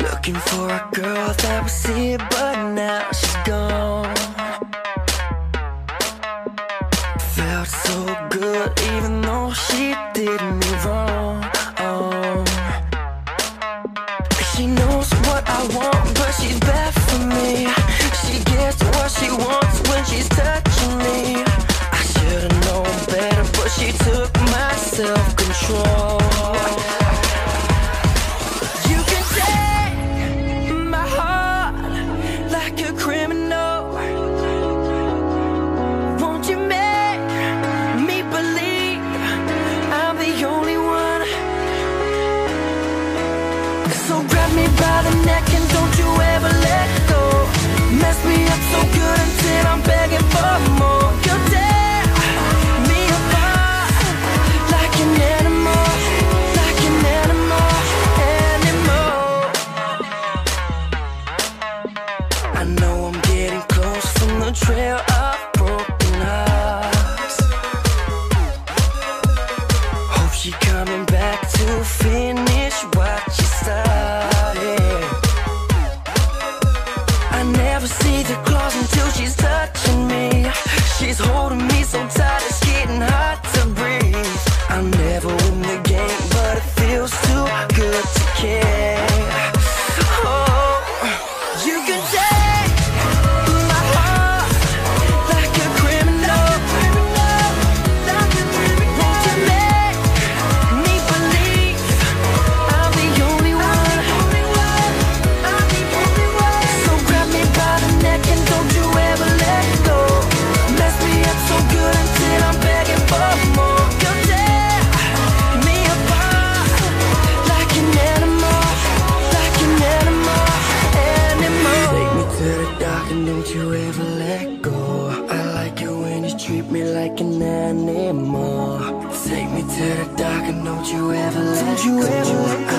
Looking for a girl that was here, but now she's gone. Felt so good even though she did me wrong. She knows what I want, but she's bad for me. She gets what she wants when she's touching me. I should've known better, but she took my self-control. So grab me by the neck and don't you ever let go. Mess me up so good until I'm begging for more. You tear me apart like an animal, like an animal, animal. I know I'm getting close from the trail of broken hearts. Hope she coming back to finish what she started. I never see the claws until she's touching me. She's holding me so tight it's getting hard to breathe. I'll never win the game, but it feels too good to care. Oh, you can take my heart like a criminal. Won't you make me believe I'm the only one? So grab me by the neck and don't you ever let go. Mess me up so good until I'm begging for more. You tear me apart like an animal, like an animal, animal. Take me to the dark and don't you ever let go. I like it when you treat me like an animal. Take me to the dark and don't you ever let go.